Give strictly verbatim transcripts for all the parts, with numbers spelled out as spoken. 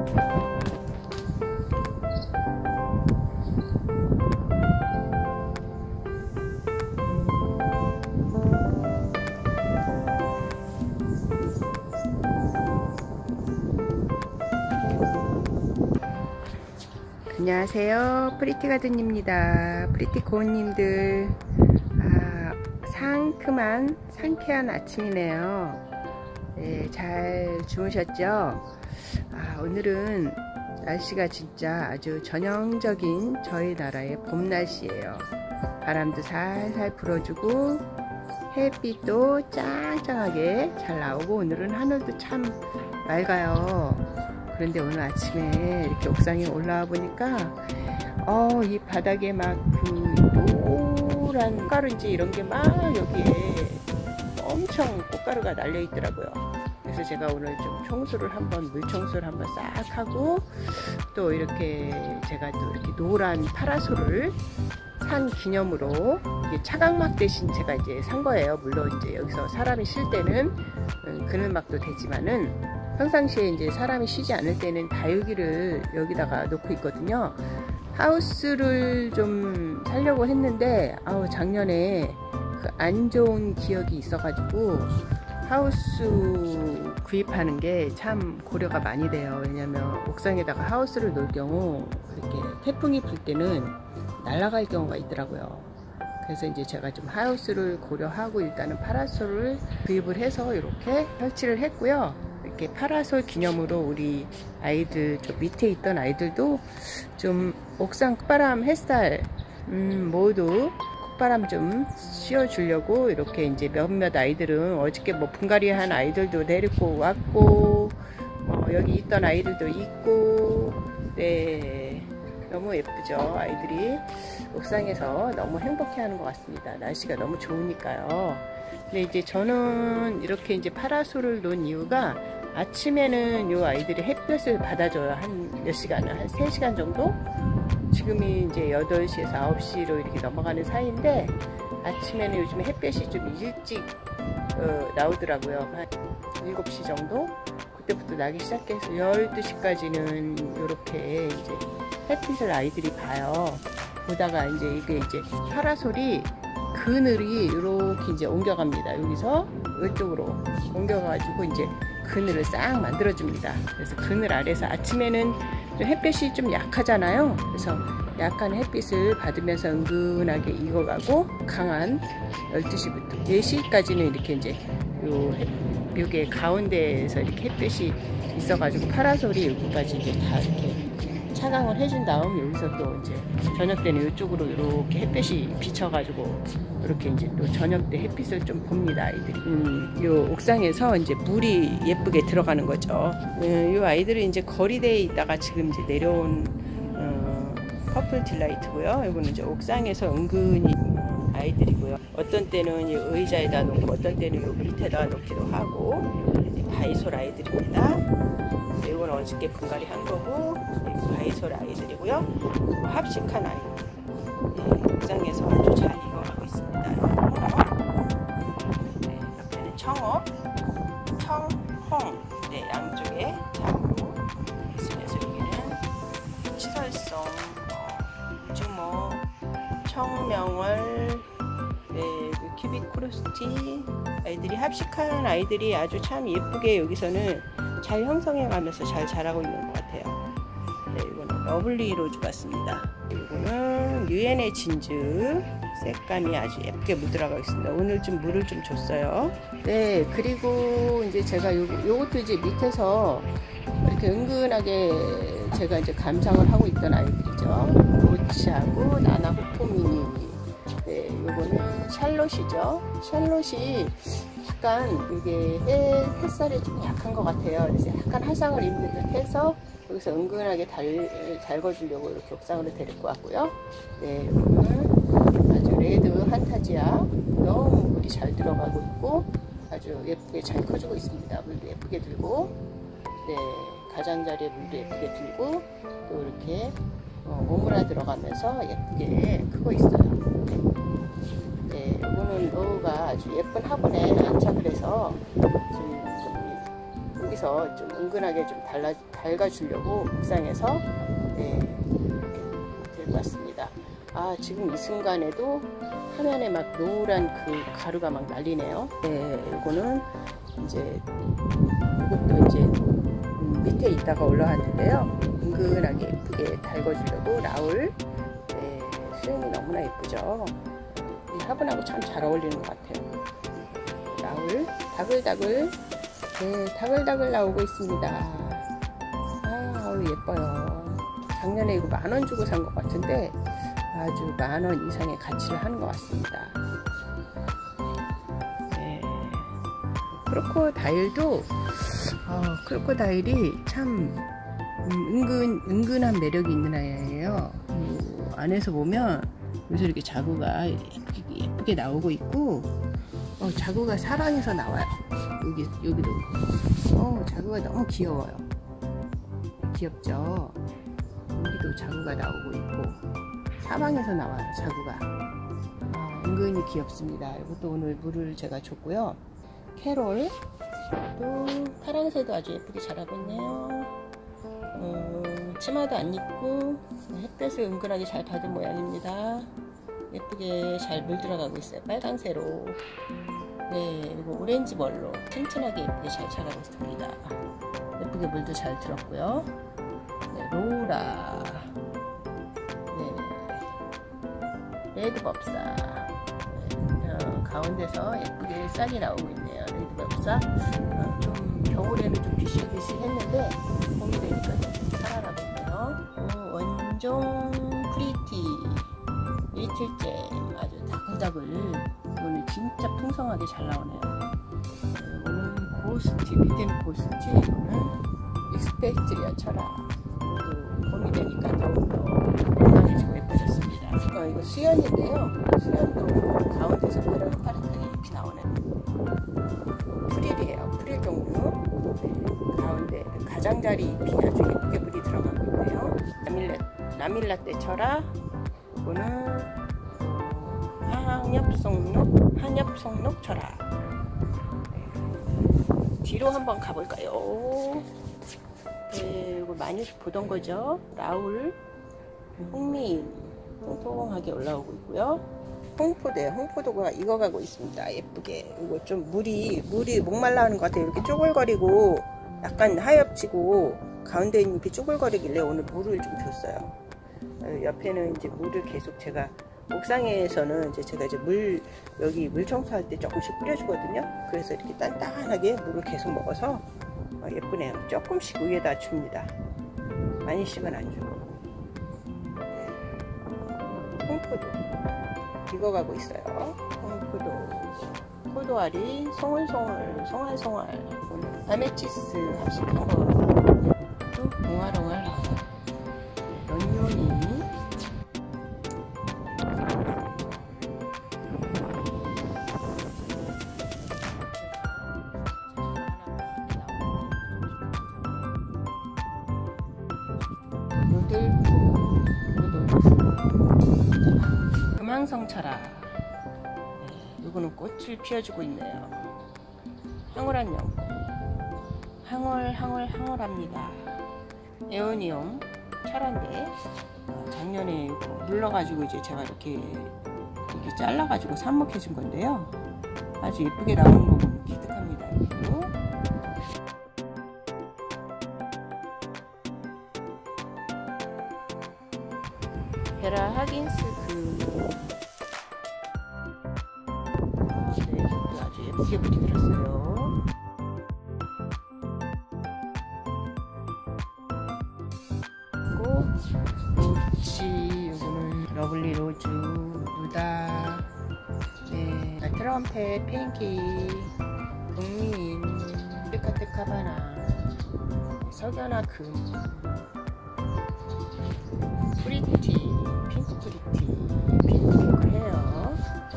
안녕하세요, 프리티가든입니다. 프리티 고은님들, 아, 상큼한 상쾌한 아침이네요. 네, 잘 주무셨죠? 아, 오늘은 날씨가 진짜 아주 전형적인 저희 나라의 봄 날씨예요. 바람도 살살 불어주고 햇빛도 짱짱하게 잘 나오고, 오늘은 하늘도 참 맑아요. 그런데 오늘 아침에 이렇게 옥상에 올라와 보니까 어, 이 바닥에 막 그 노란 꽃가루인지 이런 게 막 여기에 엄청 꽃가루가 날려 있더라고요. 그래서 제가 오늘 좀 청소를 한번, 물 청소를 한번 싹 하고, 또 이렇게 제가 또 이렇게 노란 파라솔을 산 기념으로, 이게 차광막 대신 제가 이제 산 거예요. 물론 이제 여기서 사람이 쉴 때는 그늘막도 되지만은, 평상시에 이제 사람이 쉬지 않을 때는 다육이를 여기다가 놓고 있거든요. 하우스를 좀 살려고 했는데, 아우, 작년에 그 안 좋은 기억이 있어가지고 하우스 구입하는 게 참 고려가 많이 돼요. 왜냐면 옥상에다가 하우스를 놓을 경우 이렇게 태풍이 불 때는 날아갈 경우가 있더라고요. 그래서 이제 제가 좀 하우스를 고려하고 일단은 파라솔을 구입을 해서 이렇게 설치를 했고요. 이렇게 파라솔 기념으로 우리 아이들, 좀 밑에 있던 아이들도 좀 옥상 콧바람, 햇살, 음, 모두 콧바람 좀 씌워주려고 이렇게 이제 몇몇 아이들은 어저께 뭐 분갈이 한 아이들도 데리고 왔고, 어, 여기 있던 아이들도 있고, 네, 너무 예쁘죠. 아이들이 옥상에서 너무 행복해 하는 것 같습니다. 날씨가 너무 좋으니까요. 근데 이제 저는 이렇게 이제 파라솔을 놓은 이유가, 아침에는 요 아이들이 햇볕을 받아줘요. 한 몇 시간을, 한 세 시간 정도? 지금이 이제 여덟 시에서 아홉 시로 이렇게 넘어가는 사이인데, 아침에는 요즘에 햇볕이 좀 일찍 어, 나오더라고요. 한 일곱 시 정도? 그때부터 나기 시작해서 열두 시까지는 이렇게 이제 햇빛을 아이들이 봐요. 보다가 이제 이게 이제 파라솔이, 그늘이 이렇게 이제 옮겨갑니다. 여기서 이쪽으로 옮겨가지고 이제 그늘을 싹 만들어줍니다. 그래서 그늘 아래서 아침에는 좀 햇빛이 좀 약하잖아요. 그래서 약한 햇빛을 받으면서 은근하게 익어가고, 강한 열두 시부터 네 시까지는 이렇게 이제 요 묘계 가운데에서 이렇게 햇빛이 있어가지고 파라솔이 여기까지 이제 다 이렇게 차광을 해준 다음, 여기서 또 이제 저녁 때는 이쪽으로 이렇게 햇빛이 비쳐가지고 이렇게 이제 또 저녁 때 햇빛을 좀 봅니다, 아이들이. 음, 요 옥상에서 이제 물이 예쁘게 들어가는 거죠. 음, 요 아이들은 이제 거리대에 있다가 지금 이제 내려온 어, 퍼플 딜라이트고요. 이거는 이제 옥상에서 은근히 아이들이고요. 어떤 때는 이 의자에다 놓고, 어떤 때는 요 밑에다가 놓기도 하고, 바이솔 아이들입니다. 이건 어저께 분갈이 한 거고, 바이솔 아이들이고요. 합식한 아이, 네, 옥상에서 아주 잘 익어가고 있습니다. 네, 옆에는 청어, 청홍, 네, 양쪽에 자로 있으면서 여기는 치설송, 어, 주모, 청명월, 네, 그 큐빅 크로스티 아이들이, 합식한 아이들이 아주 참 예쁘게 여기서는 잘 형성해 가면서 잘 자라고 있는 것 같아요. 네, 이거는 러블리 로즈 같습니다. 이거는 유엔의 진주, 색감이 아주 예쁘게 묻어나가고 있습니다. 오늘 좀 물을 좀 줬어요. 네, 그리고 이제 제가 요, 요것도 이제 밑에서 이렇게 은근하게 제가 이제 감상을 하고 있던 아이들이죠. 로치하고 나나 호포미니. 네, 요거는 샬롯이죠. 샬롯이 약간 이게 해, 햇살이 좀 약한 것 같아요. 그래서 약간 화상을 입는 듯 해서 여기서 은근하게 달, 달궈주려고 이렇게 옥상으로 데리고 왔고요. 네, 이거는 아주 레드 한타지아, 너무 물이 잘 들어가고 있고 아주 예쁘게 잘 커주고 있습니다. 물도 예쁘게 들고, 네, 가장자리에 물도 예쁘게 들고, 또 이렇게 어, 오므라 들어가면서 예쁘게 크고 있어요. 네, 이거는 로우가 아주 예쁜 화분에 안착을 해서 지금 여기서 좀 은근하게 좀 달라, 달가주려고 옥상에서 네, 이렇게 들고 왔습니다. 아, 지금 이 순간에도 화면에 막 노란 그 가루가 막 날리네요. 네, 이거는 이제 이것도 이제 밑에 있다가 올라왔는데요. 은근하게 예쁘게 달궈주려고 라울. 네, 수영이 너무나 예쁘죠. 이 화분하고 참 잘 어울리는 것 같아요. 라울 다글다글, 네, 다글다글 나오고 있습니다. 아, 어우, 예뻐요. 작년에 이거 만 원 주고 산 것 같은데 아주 만 원 이상의 가치를 하는 것 같습니다. 네. 크로코다일도 어, 크로코다일이 참 음, 은근, 은근한 매력이 있는 아이예요. 음, 안에서 보면 여기서 이렇게 자구가 예쁘게, 예쁘게 나오고 있고, 어, 자구가 사방에서 나와요. 여기, 여기도. 어, 자구가 너무 귀여워요. 귀엽죠? 여기도 자구가 나오고 있고, 사방에서 나와요, 자구가. 어, 은근히 귀엽습니다. 이것도 오늘 물을 제가 줬고요. 캐롤. 또 파랑새도 아주 예쁘게 자라고 있네요. 어, 치마도 안 입고 햇볕을 은근하게 잘 받은 모양입니다. 예쁘게 잘 물 들어가고 있어요. 빨강새로. 네, 그리고 오렌지 멀로 튼튼하게 예쁘게 잘 자라고 있습니다. 예쁘게 물도 잘 들었고요. 네, 로라. 네, 레드법사. 네, 어, 가운데서 예쁘게 싹이 나오고 있네요. 레드법사. 어, 좀 겨울에는 좀 비실비실 했는데 봄이 되니까 좀 살아나고 있네요. 어, 원종 프리티 리틀잼 아주 다글다글. 이거는 진짜 풍성하게 잘 나오네요. 이거는 고스티, 밑에는 고스티, 이거는 익스펙트리아 철학. 이것도 봄이 되니까 더욱더 건강해지고 예뻐졌습니다. 어, 이거 수연인데요. 수연도 가운데서 파릇파릇하게 잎이 나오는 프릴이에요. 프릴 종류. 네, 가운데 가장자리 잎이 아주 예쁘게 물이 들어가고 있네요. 라밀라, 라밀라떼 철학. 이거는 한엽송록, 한엽송록 철학. 네. 뒤로 한번 가볼까요? 네, 이거 많이 보던 거죠. 라울, 홍미인 통통하게 올라오고 있고요. 홍포도요. 홍포도가 익어가고 있습니다. 예쁘게. 이거 좀 물이 물이 목말라 하는 것 같아요. 이렇게 쪼글거리고 약간 하엽지고 가운데 있는 잎이 쪼글거리길래 오늘 물을 좀 줬어요. 옆에는 이제 물을 계속 제가 옥상에서는 이제 제가 이제 물 여기 물 청소할 때 조금씩 뿌려주거든요. 그래서 이렇게 단단하게 물을 계속 먹어서 어, 예쁘네요. 조금씩 위에다 줍니다. 많이씩은 안 주고. 홍포도 익어가고 있어요. 홍포도, 포도알이 송얼송얼, 송알송알. 이거는 아메치스 합식한 거. 또 옹알옹알 나와요. 연년이. 루돌프, 루돌프. 금황성철아. 네, 이거는 꽃을 피워주고 있네요. 황홀한 영. 황홀, 황홀, 황홀합니다. 에오니움 철한데 어, 작년에 이거 물러가지고 이제 제가 이렇게 이렇게 잘라가지고 삽목해 준 건데요. 아주 예쁘게 나오는 거 보면 기특합니다. 그리고 베라 하긴스 그 아, 네, 아주 예쁘게 물이 들었어요. 로치, 요거는 러블리 로즈, 루다, 네, 트럼펫, 핑키, 동민, 리카트 카바나, 석연화 금, 프리티, 핑크 프리티, 핑크 헤어,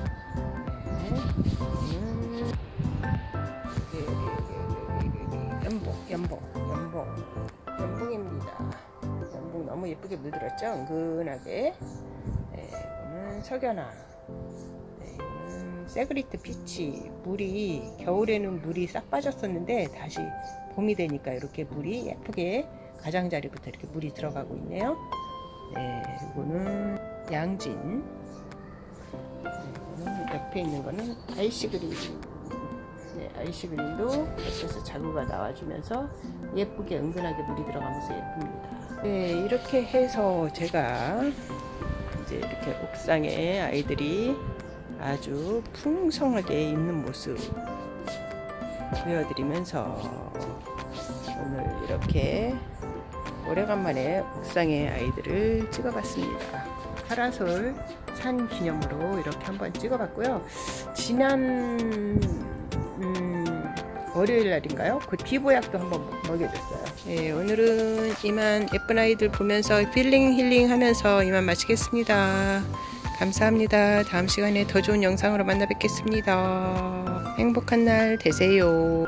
네, 음, 연봉, 연봉, 연봉, 연봉입니다. 연봉 너무 예쁘게 물들었죠? 은근하게. 네, 이거는 석연화. 네, 이거는 세그리트 피치 물이 겨울에는 물이 싹 빠졌었는데 다시 봄이 되니까 이렇게 물이 예쁘게 가장자리부터 이렇게 물이 들어가고 있네요. 네, 이거는 양진. 이거는 옆에 있는 거는 아이시그린. 네, 아이시그린도 옆에서 자구가 나와주면서 예쁘게 은근하게 물이 들어가면서 예쁩니다. 네, 이렇게 해서 제가 이제 이렇게 옥상에 아이들이 아주 풍성하게 있는 모습 보여드리면서 오늘 이렇게 오래간만에 옥상에 아이들을 찍어봤습니다. 파라솔 산 기념으로 이렇게 한번 찍어봤고요. 지난 음, 월요일 날인가요? 그 비보약도 한번 먹여줬어요. 네, 오늘은 이만 예쁜 아이들 보면서 필링 힐링 하면서 이만 마치겠습니다. 감사합니다. 다음 시간에 더 좋은 영상으로 만나 뵙겠습니다. 행복한 날 되세요.